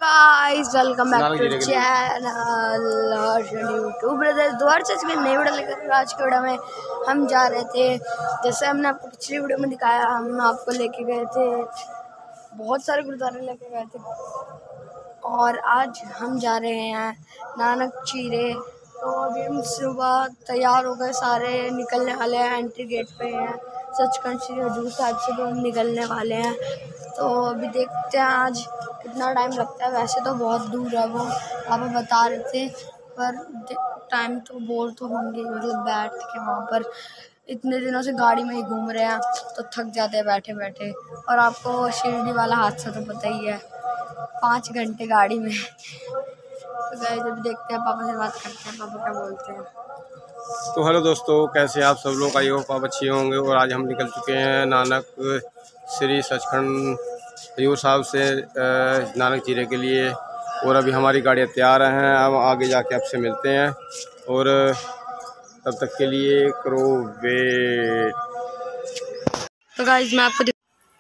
Guys welcome back to channel YouTube brothers. दोबारा से मैं नई वीडियो लेकर आज की वीडियो में हम जा रहे थे, जैसे हमने आपको पिछली वीडियो में दिखाया, हम आपको लेके गए थे, बहुत सारे गुरुद्वारे लेके गए थे और आज हम जा रहे हैं नानक चीरे। तो अभी हम सुबह तैयार हो गए, सारे निकलने वाले हैं, एंट्री गेट पे हैं, सचखंड श्री हजूर साहिब से भी हम निकलने वाले हैं। तो अभी देखते हैं आज कितना टाइम लगता है। वैसे तो बहुत दूर है, वो पापा बता रहे थे, पर टाइम तो बोर तो होंगे, मतलब बैठ के वहाँ पर इतने दिनों से गाड़ी में ही घूम रहे हैं तो थक जाते हैं बैठे बैठे। और आपको शिरडी वाला हादसा तो पता ही है, 5 घंटे गाड़ी में। तो जब देखते हैं, पापा से बात करते हैं, पापा क्या बोलते हैं। तो हेलो दोस्तों, कैसे आप सब लोग? आई होप आप अच्छे होंगे। और आज हम निकल चुके हैं नानक श्री सचखंड हजूर साहब से नानक चीरे के लिए, और अभी हमारी गाड़ियाँ तैयार हैं। हम आगे जाके आपसे मिलते हैं, और तब तक के लिए करो वेट। तो गाइस मैं आपको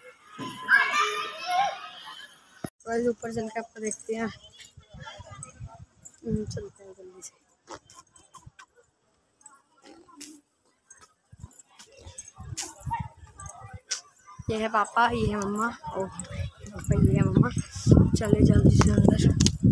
ऊपर चल के आपको देखते हैं, चलते हैं जल्दी से। ये है पापा, ये है मम्मा, और पापा, ये है मम्मा। चले जल्दी से अंदर।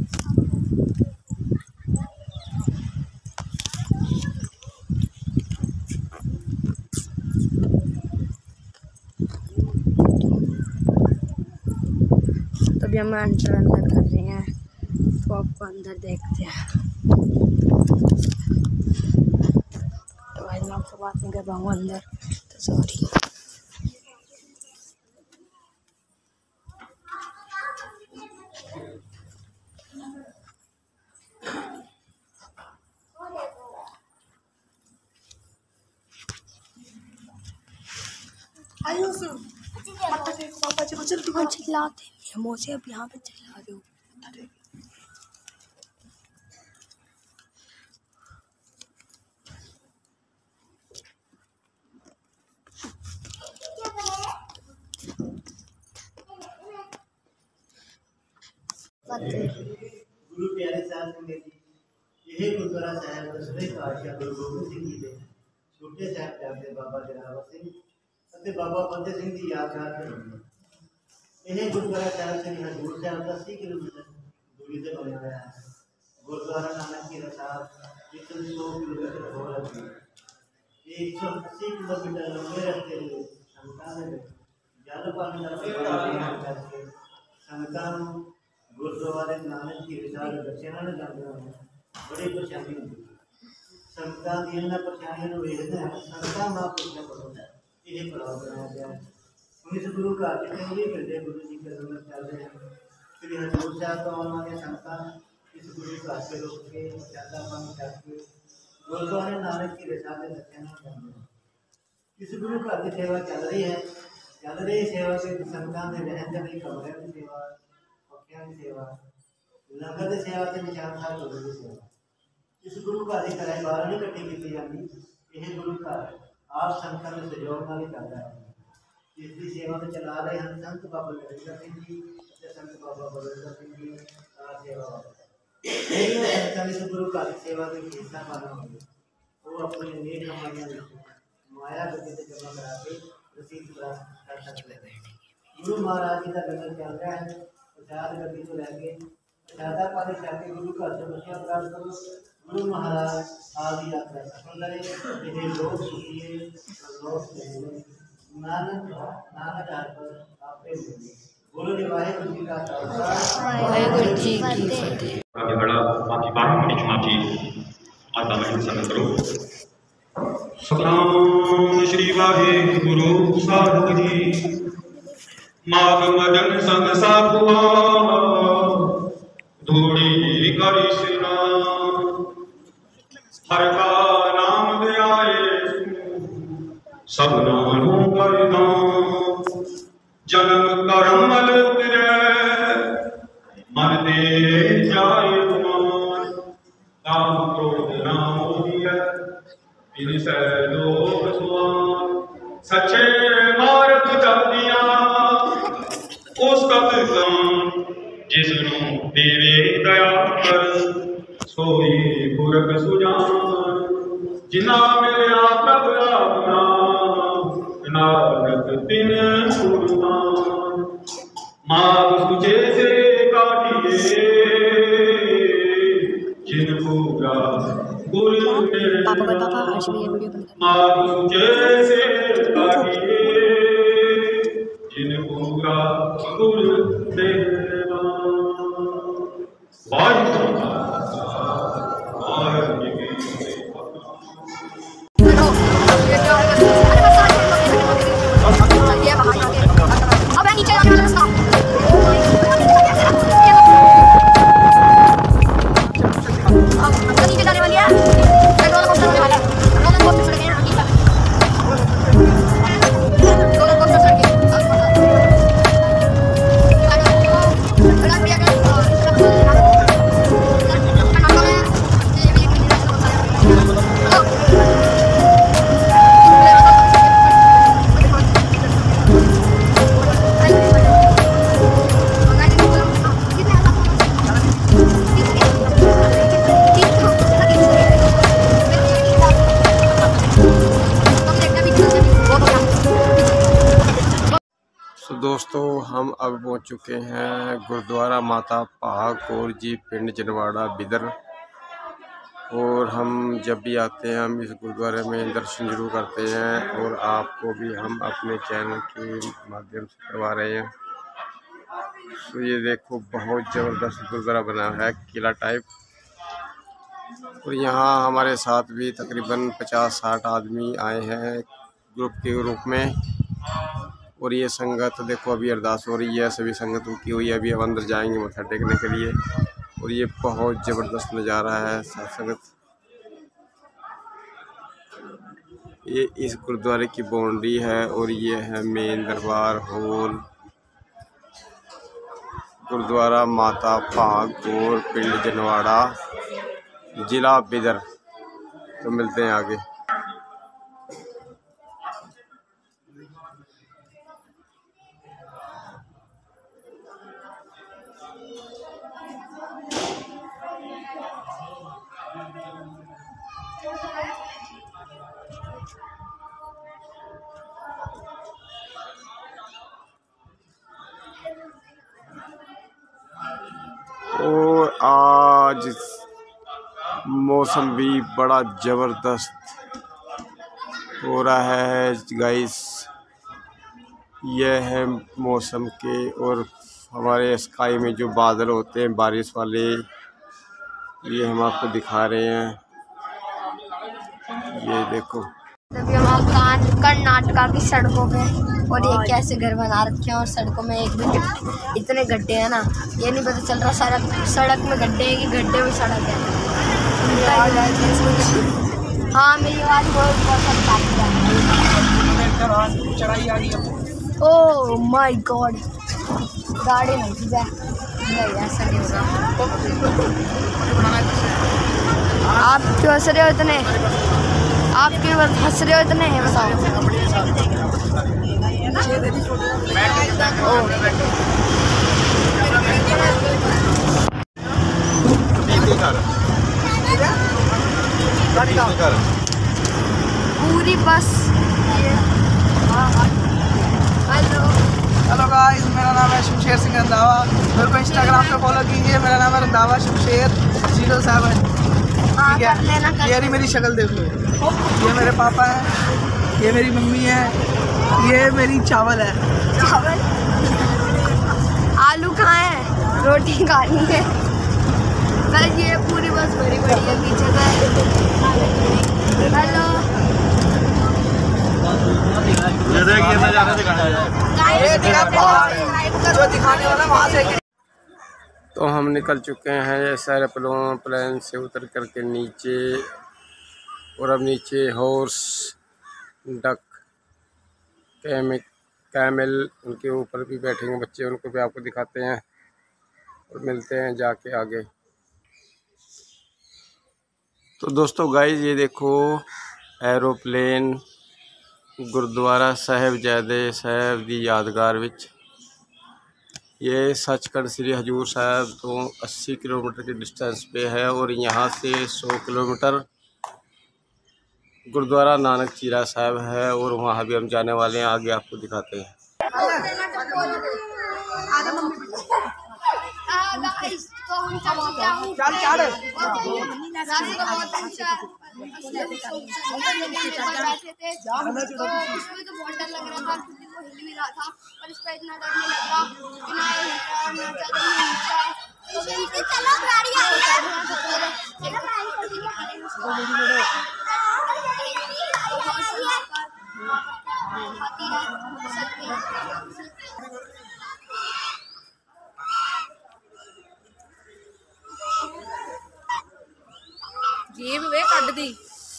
तभी हम अंदर कर रहे हैं, तो आपको अंदर देखते हैं। तो भाई मैं आपसे बात नहीं कर रहा हूँ अंदर, तो सॉरी। पापा जी को जल्दी कौन चिल्लाते हैं, मुझे अब यहाँ पे चिल्ला रहे हो। गुरु प्यारे साहब संगत जी, यह गुरुद्वारा साहब दसवें पातशाह गुरु गोबिंद सिंह जी के छोटे साहिबजादे बाबा जोरावर सिंह ਅਤੇ बाबा फतेह सिंह की यादगार है। यह गुरुद्वारा साहब श्री हजूर साहब 80 किलोमीटर दूरी से बना हुआ है। गुरुद्वारा नानक चीरा साहब 100 किलोमीटर दूर है। 180 किलोमीटर लंबे रास्ते में संगतां ने जल पानी का प्रबंध करके संगतां गुरुद्वारे नानक चीरे साहब दर्शनां नूं जांदे होण बड़ी परेशानी होंदी। संगतां दी इन्हां परेशानियां नूं वेखदे संगतां महापुरुषां कोलों यह पड़ाव बनाया गया है। इस गुरु घर जितने भी मिलते गुरु जी के अंदर चल रहे हैं, श्री हजूर साहब तो आने वाले संगतां इस गुरु घर से रुक के ज्यादा पानी चढ़ के गुरुद्वारे नानक चीरे साहब के दर्शन करते हैं। इस गुरु घर की सेवा चल रही है। चल रही सेवा के संगतां के रहन के कमरे की सेवा, पक्खियां की सेवा, लंगर की सेवा से निशान साहब गुरु की सेवा। इस गुरु घर की किराए बाहर नहीं कट्ठी की जाती। यह गुरु घर आप संगतां के सहयोग नाल ही चलता है। इसकी सेवा में चला रहे हैं संत बाबा नरेंद्र सिंह जी और संत बाबा बलविंदर सिंह जी सेवा संगतां इस गुरु घर की सेवा के हिस्सा बना होंगे। वो अपनी नेक कमाइयां माया गति से जमा करा के रसीद प्राप्त कर सकते हैं। गुरु महाराज जी का लंगर चल रहा है। प्रसाद गति को लैके प्रसादा पानी छक के गुरु घर से बच्चियां प्राप्त करो। गुरु महाराज आदि यात्रा सफल करे। ये लोग सुखिए लोग नानक नानक पर आपे मिले। बोलो जी वाहेगुरु जी का खालसा, वाहेगुरु जी की फतेह। आगे बढ़ा बाकी बारह मिनट चुनाची आता मैं समय करो। सतनाम श्री वाहेगुरु साधु जी, माग मदन संग साधुआ धूड़ी करी सिरा। हर का नाम ध्याए सब नानों परिणाम। जन्म कर्म मल उतरे मन दे जाए मान। काम क्रोध नाम होइए इन से लोग सुआन। सच्चे मार्ग चल दिया उस कब जिसनों देवे दया कर सोई पुरख सुजान जिना मिलया प्रभ अपना नानक तिन सुरतान माग सुचे से काटिए जिन पूरा गुर माग सुचे से काटिए जिन पूरा गुर देवा दोस्तों हम अब पहुंच चुके हैं गुरुद्वारा माता भाग कौर जी पिंड जनवाड़ा बिदर। और हम जब भी आते हैं हम इस गुरुद्वारे में दर्शन जरूर करते हैं और आपको भी हम अपने चैनल के माध्यम से करवा रहे हैं। तो ये देखो बहुत ज़बरदस्त गुरुद्वारा बना है किला टाइप। और यहाँ हमारे साथ भी तकरीबन 50-60 आदमी आए हैं ग्रुप के रूप में। और ये संगत देखो अभी अरदास हो रही है, सभी संगत रुकी हुई है। अभी हम अंदर जाएंगे मत्था टेकने के लिए। और ये बहुत ज़बरदस्त नज़ारा है संगत। ये इस गुरुद्वारे की बाउंड्री है और ये है मेन दरबार हॉल गुरुद्वारा माता भाग कौर पिंड जनवाड़ा जिला बिदर। तो मिलते हैं आगे। और आज मौसम भी बड़ा ज़बरदस्त हो रहा है गाइस। यह है मौसम के और हमारे स्काई में जो बादल होते हैं बारिश वाले, ये हम आपको दिखा रहे हैं। ये देखो अभी हम कर्नाटका की सड़कों पे और ये कैसे घर बना रखे हैं और सड़कों में एक भी इतने गड्ढे हैं ना, ये नहीं पता चल रहा सड़क में गड्ढे हैं कि गड्ढे में सड़क है। हाँ मेरी आवाज़ बहुत चढ़ाई आ गई। ओह माय गॉड, गाड़ी नहीं ऐसा नहीं होगा। आप क्यों हंस रहे हो इतने, आप क्यों हंस रहे हो इतने हैं बताओ। पूरी बस। हेलो गाइस, मेरा नाम है शमशेर सिंह रंधावा। मेरे को इंस्टाग्राम पे फॉलो कीजिए। मेरा नाम है रंधावा शमशेर 07। ठीक है, ये रही मेरी शक्ल देख लो। ये मेरे पापा हैं, ये मेरी मम्मी है, ये मेरी चावल है। चावल आलू कहाँ है, रोटी खानी है बस। ये पूरी बस बड़ी बड़ी है पीछे का। हेलो जो दिखाने वाला वहाँ से। तो हम निकल चुके हैं ऐसा प्लेन से उतर करके नीचे। और अब नीचे हॉर्स, डक, कैमल उनके ऊपर भी बैठेंगे बच्चे, उनको भी आपको दिखाते हैं और मिलते हैं जाके आगे। तो दोस्तों गाइस ये देखो एरोप्लेन गुरुद्वारा साहिबजादे साहब दी यादगार विच ये सचखंड श्री हजूर साहब तो 80 किलोमीटर के डिस्टेंस पे है और यहाँ से 100 किलोमीटर गुरुद्वारा नानक चीरा साहब है और वहाँ भी हम जाने वाले हैं। आगे आपको दिखाते हैं। जीभ वे कट दी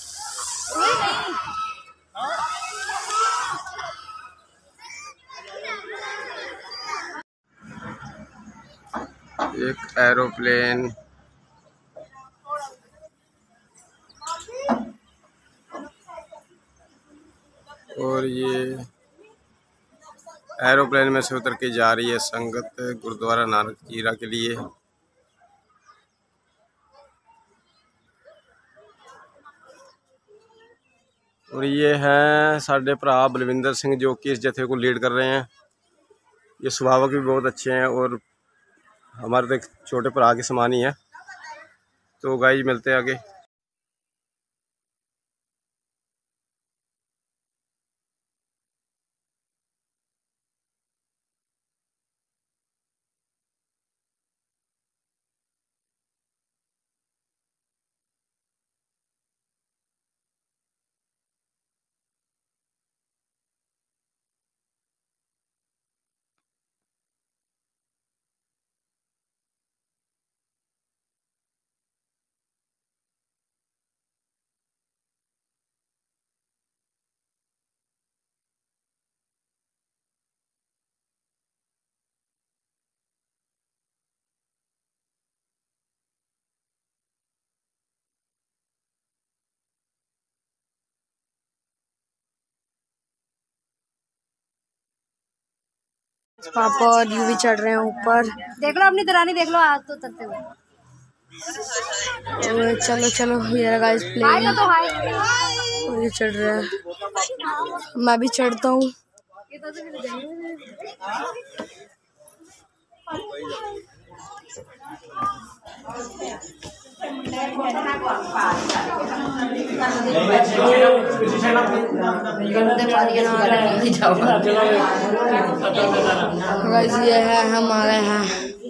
एक एरोप्लेन और ये एरोप्लेन में से उतर के जा रही है संगत गुरुद्वारा नानक चीरा के लिए। और ये हैं साढ़े भरा बलविंदर सिंह जो कि इस जत्थे को लीड कर रहे हैं। ये स्वभावक भी बहुत अच्छे हैं और हमारे तो एक छोटे भरा के समान ही है। तो गाइस मिलते हैं आगे। पापा और यू भी चढ़ रहे हैं ऊपर। देख लो अपनी दरानी, देख लो आज तो उतरते हुए। चलो चलो ये गाइस प्लेन और ये चढ़ रहा है, मैं भी चढ़ता हूँ। ये है हमारे यहाँ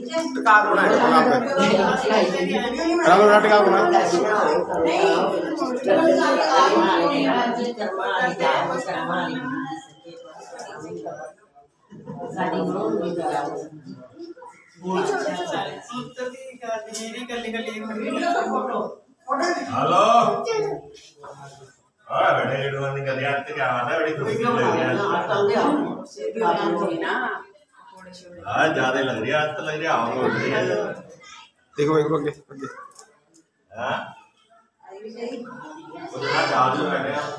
हेलो बेटे लीडर कर यार क्या बात है बड़ी खुशी लग रही है। हां ज्यादा लग रही है आज तो लग रही है आओ रही है। देखो एक आगे हां उतना जादू बैठे हैं।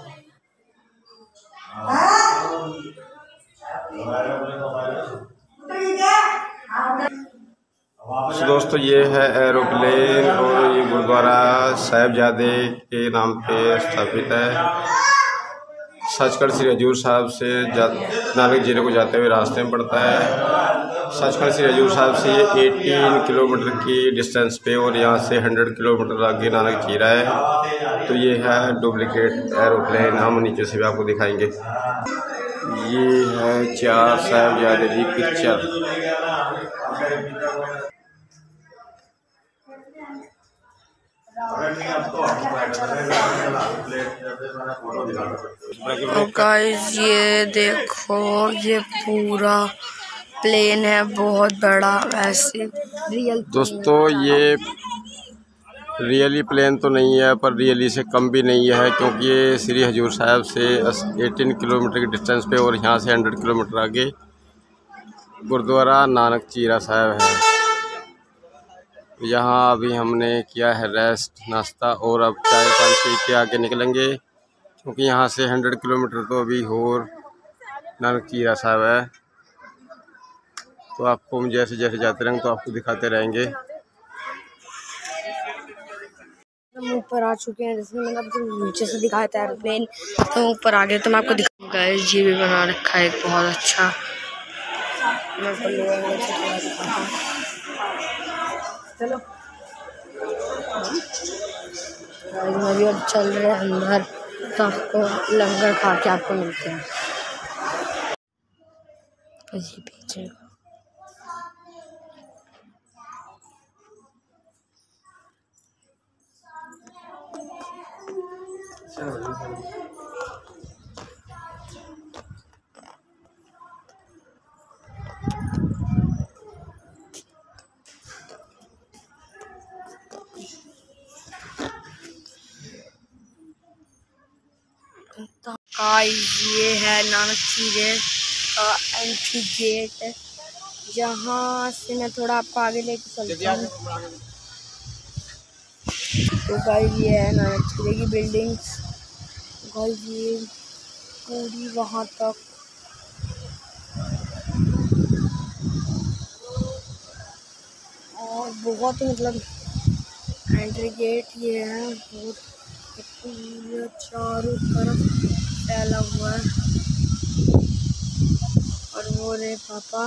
तो दोस्तों ये है एरोप्लेन और ये गुरुद्वारा साहिबजादे के नाम पे स्थापित है। सचखंड श्री हजूर साहब से नानक जीरे को जाते हुए रास्ते में पड़ता है। सचखंड श्री हजूर साहब से ये 18 किलोमीटर की डिस्टेंस पे और यहाँ से 100 किलोमीटर आगे नानक जीरा है। तो ये है डुप्लीकेट एरोप्लेन, हम नीचे से भी आपको दिखाएंगे। ये है 4 साहिबजादे की पिक्चर। गाइस ये देखो ये पूरा प्लेन है, बहुत बड़ा। वैसे रियल दोस्तों ये रियली प्लेन तो नहीं है पर रियली से कम भी नहीं है, क्योंकि ये श्री हजूर साहब से 18 किलोमीटर की डिस्टेंस पे और यहाँ से 100 किलोमीटर आगे गुरुद्वारा नानक चीरा साहब है। यहाँ अभी हमने किया है रेस्ट नाश्ता और अब चाय पानी पी के आगे निकलेंगे, क्योंकि यहाँ से 100 किलोमीटर तो अभी और नानक चीरा साहब है। तो आपको हम जैसे जैसे जाते रहेंगे तो आपको दिखाते रहेंगे। हम ऊपर आ चुके हैं, जैसे मैंने आपको नीचे से दिखाया था एयरप्लेन, तो ऊपर आ गए तो मैं आपको दिखाऊंगा। गाइस ये भी बना रखा है एक बहुत अच्छा, मैं आपको लोअर से थोड़ा दिखाता हूँ। चलो गाइस मैं भी अब चल रहे हैं अंदर, तो आपको लंगर खा के आपको मिलते हैं। ये पीछे गाइस ये है नानक चीरे का एंट्री गेट, जहाँ से मैं थोड़ा आपको आगे लेके चलता हूँ। तो गाइस ये है नानक चीरे की बिल्डिंग्स। गाइस ये पूरी वहाँ तक और बहुत ही मतलब एंट्री गेट ये है, और ये चारों तरफ फैला हुआ है। और वो रे पापा,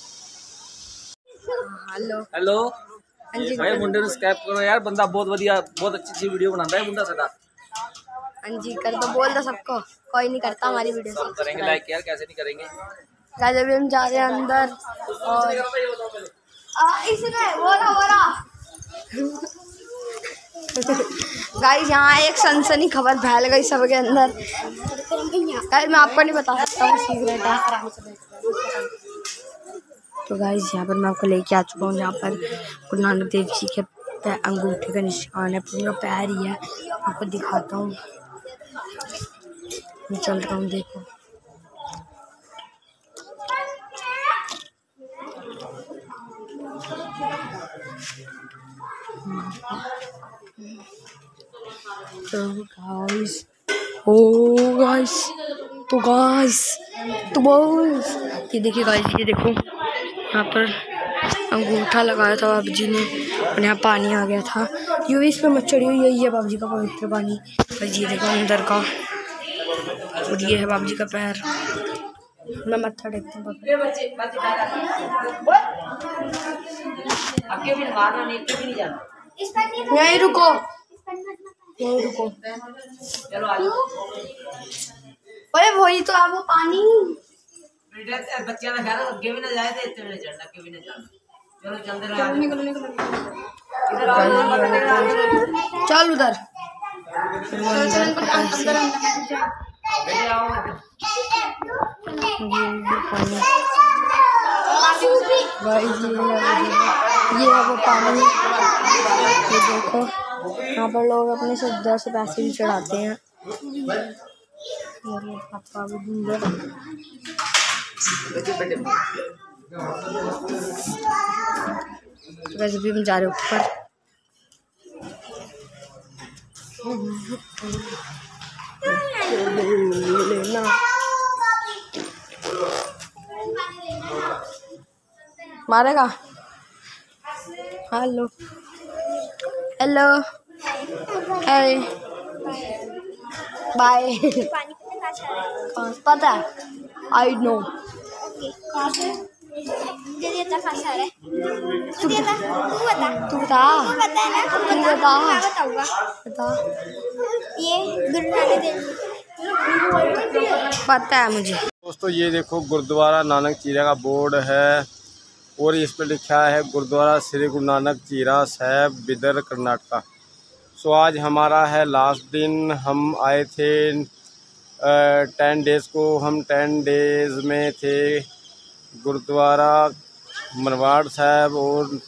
हेलो हेलो हाँ जी भाई, मुंडे ਨੂੰ ਸਬਸਕ੍ਰਾਈਬ करो यार, बंदा बहुत ਵਧੀਆ, बहुत अच्छी वीडियो बनाता है मुंडा सदा। हाँ जी कर दो, बोल दो सबको, कोई नहीं करता हमारी वीडियो सब करेंगे लाइक यार, कैसे नहीं करेंगे। गाइस अभी हम जा रहे हैं अंदर, और इसमें वो रहा गाइस यहाँ एक सनसनी खबर फैल गई सबके अंदर। गाइस मैं आपको नहीं बता सकता हूँ, सीक्रेट है। तो गाइस यहाँ पर मैं आपको लेके आ चुका हूँ, जहाँ पर गुरु नानक देव जी के अंगूठे का निशान है, पूरा पैर ही है। आपको दिखाता हूँ, मैं चल रहा हूँ, देखो तो गाइस, ये देखिए गाइस, ये देखो यहाँ पर अंगूठा लगाया था बाबू जी ने, और यहाँ पानी आ गया था। ये इस पर मत चढ़ी हुई, यही है बाबू जी का पवित्र पानी। गाइस ये देखो अंदर का, और ये है बाबू जी का पैर। मैं मत्था टेकता हूँ। यहीं रुको, यहीं रुको। अरे वही तो है वो पानी। बच्चा ना घर अगे भी ना जाए तो इतने भी चढ़ना, अगे भी ना जाना। चलो चलते रहो, निकलो इधर आओ, चल उधर। बेटे आओ। ये है वो पानी, ये देखो यहाँ पर लोग अपने श्रद्धा से पैसे भी चढ़ाते हैं। पापा वैसे भी हम जा रहे ऊपर। मारेगा। Hello hello hi bye. पता है, आई नो। तू बता ये गुरु नानक देव पता है मुझे। दोस्तों ये देखो गुरुद्वारा नानक चीरा का बोर्ड है, और इस पर लिखा है गुरुद्वारा श्री गुरु नानक चीरा साहिब बिदर कर्नाटका। सो आज हमारा है लास्ट दिन। हम आए थे 10 डेज़ को, हम 10 डेज़ में थे गुरुद्वारा मरवाड़ साहब, और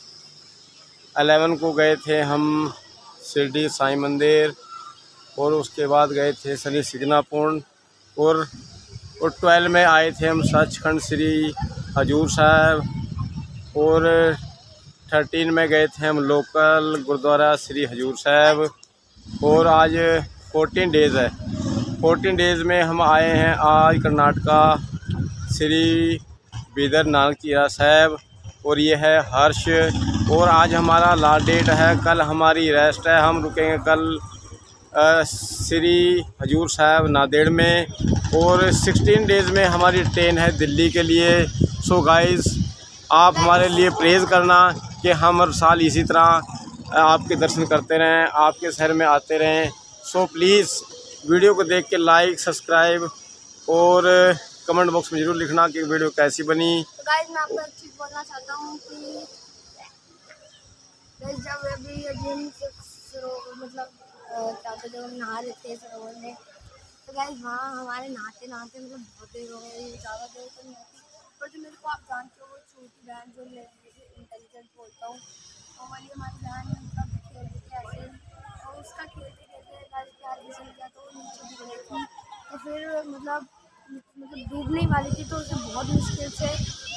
11 को गए थे हम शिरडी साईं मंदिर, और उसके बाद गए थे शनि सिग्नापुर, और 12 में आए थे हम सचखंड श्री हजूर साहब, और 13 में गए थे हम लोकल गुरुद्वारा श्री हजूर साहब, और आज 14 डेज़ है। 14 डेज़ में हम आए हैं आज कर्नाटका श्री बीदर नानक चीरा साहब, और ये है हर्ष। और आज हमारा लास्ट डेट है, कल हमारी रेस्ट है। हम रुकेंगे कल श्री हजूर साहब नांदेड़ में, और 16 डेज़ में हमारी ट्रेन है दिल्ली के लिए। सो गाइस, आप हमारे लिए प्रेज़ करना कि हम हर साल इसी तरह आपके दर्शन करते रहें, आपके शहर में आते रहें। सो प्लीज़ वीडियो को देख के लाइक, सब्सक्राइब और कमेंट बॉक्स में ज़रूर लिखना कि वीडियो कैसी बनी। तो गाइस, मैं आपको एक चीज़ बोलना चाहता हूँ कि जब अभी मतलब क्या कहते, जब हम नहा रहे थे सरोवर में, तो गाइस वहाँ हमारे नहाते नहाते मतलब बहुत देर हो गई, ज़्यादा देर तो नहीं होती, पर जो मेरे को आप जानते हो वो छोटी बहन जो इंटेलिजेंट बोलता हूँ, वो वाली हमारी बहन मतलब खेल रही थी ऐसे, और उसका खेलते खेलते गाइस प्यार फिसल गया, तो वो नीचे गिर गई थी। तो फिर मतलब डूबने वाली थी, तो उसे बहुत मुश्किल से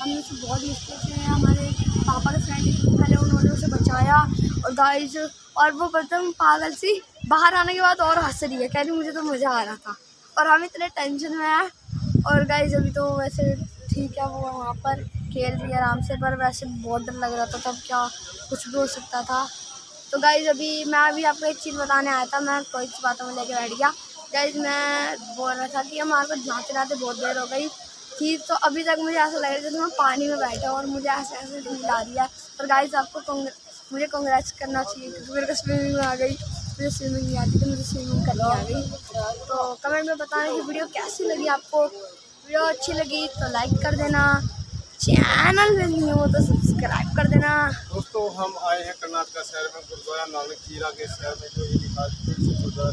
हमारे पापा के फ्रेंड पहले उन्होंने उसे बचाया। और गाइस, और वो एकदम पागल सी बाहर आने के बाद और हंस रही है, कह रही मुझे तो मज़ा आ रहा था, और हम इतने टेंशन में हैं। और गाइस, अभी तो वैसे ठीक है, वो वहाँ पर खेल रही है आराम से, पर वैसे बहुत डर लग रहा था, तब क्या कुछ भी हो सकता था। तो गाइस, मैं अभी आपको एक चीज़ बताने आया था, मैं कोई सी बातों में लेके बैठ गया। गाइस, मैं बोल रहा था कि हमारे को नहाते नहाते बहुत देर हो गई थी, तो अभी तक मुझे ऐसा लग रहा है जैसे मैं पानी में बैठा हूँ, और मुझे ऐसे फील आ रही है। और गाइस, आपको मुझे कांग्रेट्स करना चाहिए, क्योंकि मेरे को स्विमिंग में आ गई। मुझे स्विमिंग नहीं आती, तो मुझे स्विमिंग करनी आ गई। तो कमेंट में बताना कि वीडियो कैसी लगी आपको। वीडियो अच्छी लगी तो लाइक कर देना, चैनल में नहीं हो तो सब्सक्राइब कर देना। दोस्तों, हम आए हैं कर्नाटक शहर में, गुरुद्वारा नानक चीरा के शहर में, जो ये गुरुद्वारा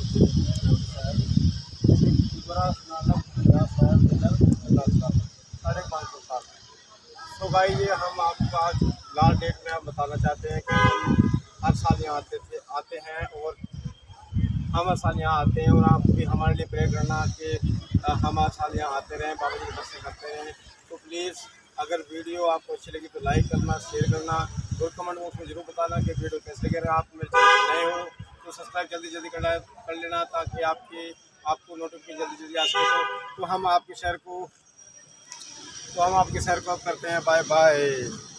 नानक 550 साल। तो भाई, ये हम आपको आज लास्ट डेट में हम बताना चाहते हैं कि हम हर साल यहाँ आते हैं, और हम हर साल यहाँ आते हैं, और आप भी हमारे लिए प्रे करना कि हम हर साल यहाँ आते रहें, बाबा जी के दर्शन करते रहें। तो प्लीज़, अगर वीडियो आपको अच्छी लगी तो लाइक करना, शेयर करना, और कमेंट बॉक्स में ज़रूर बताना कि वीडियो कैसे लगे। आप मेरे चैनल पर नए हो तो सब्सक्राइब जल्दी कर लेना, ताकि आपको नोटिफिकेशन जल्दी आ सके। तो हम आपके शहर को अब करते हैं। Bye bye.